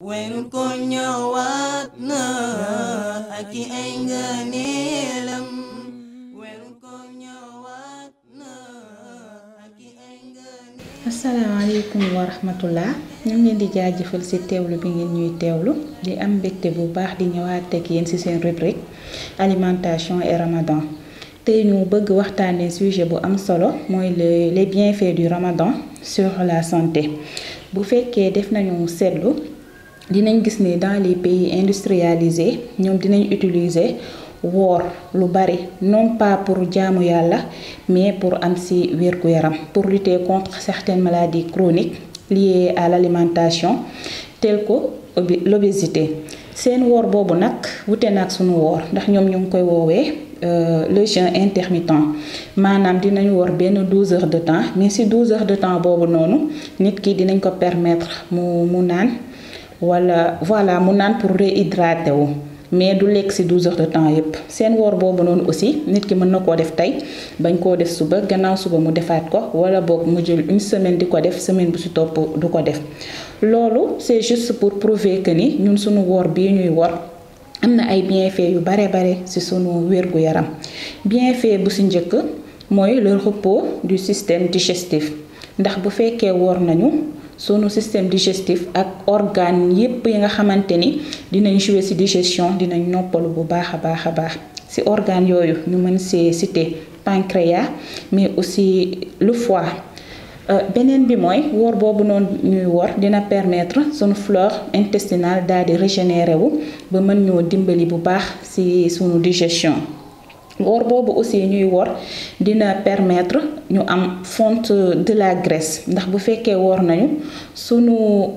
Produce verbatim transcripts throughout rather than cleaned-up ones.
Weerul koor ñëwaat na ak i ay ngëneelam. Weerul koor ñëwaat na ak i ay ngëneelam. asalaamaaleykum wa rahmatullah ñu ngi leen di jaajëfal ci teewlu bi ngeen ñuy teewlu di am mbégte bu baax di ñëwaat ak yéen ci seen rubrique alimentation et ramadan. tey ñu bëgg waxtaanee sujet bu am solo mooy le les bienfaits du ramadan sur la santé. bu fekkee def nañu seetlu dinañ gis ni dans les pays industrialisés ñoom dinañ utiliser woor lu bari non pas pour jaamu yàlla mais pour am ci wér-gu-yaram, pour lutter contre certaines maladies chroniques liées à l'alimentation telles que l'obésité. seen woor boobu nag wute nag sunu woor ndax ñoom ñu ngi koy woowee le jeûne intermittent, maanaam dinañ woor benn douze heures de temps, mais ci douze heures de temps boobu noonu nit ki dinañ ko permettre mu mu naan wala voilà mu naan pour réhydrater wu, mais du lekk ci douze heures de temps yépp. seen woor boobu noonu aussi nit ki mën na koo def tey bañ koo def suba, gannaaw suba mu defaat ko, wala boog mu jël une semaine di ko def, semaine bu ci topp du ko def. loolu c'est juste pour prouver que ni ñun sunu woor bii ñuy woor am na ay bienfaits yu bare bare ci sunu wérgu yaram. bienfait bu ci njëkk mooy le repos du système digestif, ndax bu fekkee woor nañu sunu système digestif ak organe yépp yi nga xamante ni dinañ jouer ci digestion dinañ noppalu bu baax a baax a baax. ci organe yooyu ñu mën see citer pancréas mais aussi le foie. beneen bi mooy woor boobu noonu ñuy woor dina permettre sunu flore intestinale daal di régénérer wu ba mën ñoo dimbali bu baax ci sunu digestion. woor boobu aussi ñuy woor dina permettre ñu am fonte de la graisse, ndax bu fekkee woor nañu sunu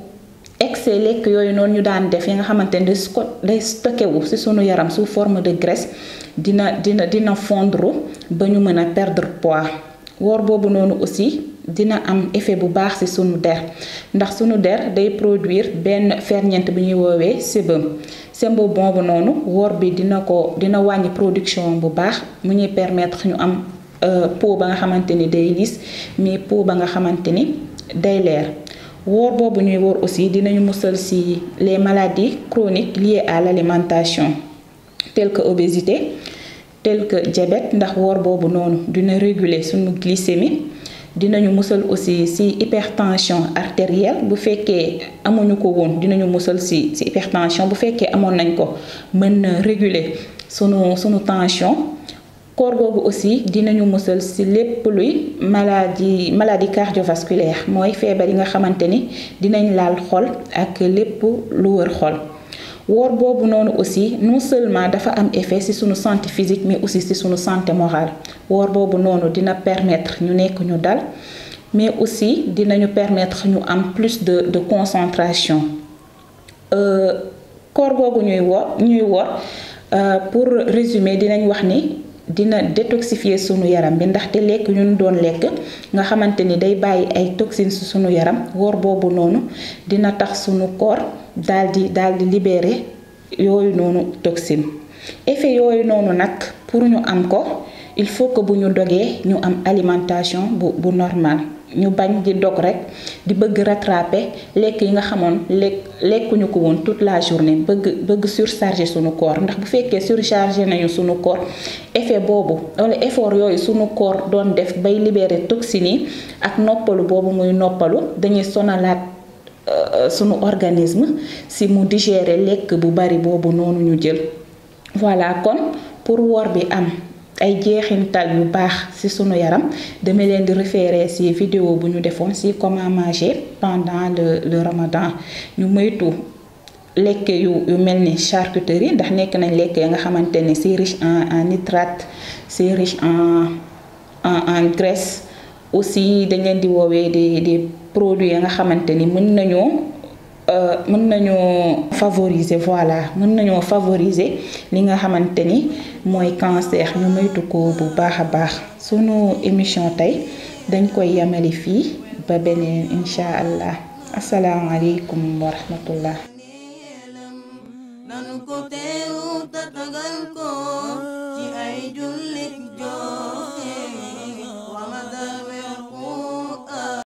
excès lekk yooyu noonu ñu daan def yi nga xamante ne day stocké wu ci sunu yaram sous forme de graisse dina dina dina fondre ba ñu mën a perdre poids. woor boobu noonu aussi dina am effet bu baax ci sunu der, ndax sunu der day produire benn ferñeent bi ñuy woowee sébum. sébum boobu noonu woor bi dina ko dina wàññi production bu baax, mu ñuy permettre ñu am peau ba nga xamante ni day lisse, mais peau ba nga xamante ni day leer. woor boobu ñuy woor aussi dinañu musal ci les maladies chroniques liées à l'alimentation telles que obésité, telles que diabète, ndax woor boobu noonu dina réguler sunu glycémie. dinañu musal aussi ci hypertension artérielle, bu fekkee amuñu ko woon dinañu musal ci ci hypertension, bu fekkee amoon nañ ko mën na réguler sunu sunu tension. koor googu aussi dinañu musal ci lépp luy maladie maladie cardiovasculaire, mooy feebar yi nga xamante ni dinañ laal xol ak lépp lu wër xol. woor boobu noonu aussi non seulement dafa am effet ci sunu santé physique mais aussi ci sunu santé morale. woor boobu noonu dina permettre ñu nekk ñu dal, mais aussi dinañu permettre ñu am plus de de concentration. koor googu ñuy woor ñuy woor pour résumer dinañ wax ni dina détoxifier sunu yaram bi, ndaxte lekk ñu doon lekk nga xamante ni day bàyyi ay toxines ci sunu yaram. woor boobu noonu dina tax sunu corps daal di daal di libérer yooyu noonu toxine. effet yooyu noonu nag pour ñu am ko il faut que bu ñu dogee ñu am alimentation bu bu normal, ñu bañ di dog rek di bëgg rattraper lekk yi nga xamoon lekk lekkuñu ko woon toute la journée, bëgg bëgg surcharger sunu corps. ndax bu fekkee surcharger nañu sunu corps effet boobu wala effort yooyu sunu corps doon def bay libérer toxines yi ak noppalu boobu muy noppalu dañuy sonalaat sunu organisme si mu digérer lekk bu bari boobu noonu ñu jël. voilà, kon pour woor bi am ay jeexintal yu baax ci sunu yaram dama leen di référer ci vidéo bu ñu defoon ci comment manger pendant le le ramadan. ñu moytu lekk yu yu mel ni charcuterie, ndax nekk nañ lekk nga xamante ne c'est riche en en nitrate, c'est riche en en en graisse. aussi dañ leen di woowee des des produits ya nga xamante ni mën nañoo mën nañoo favoriser voilà mën nañoo favoriser li nga xamante ni mooy cancer. ñu moytu ko bu baax a baax. sunu émission tey dañ koy yamali fii ba beneen incha allah. asalaamaaleykum wa rahmatullah.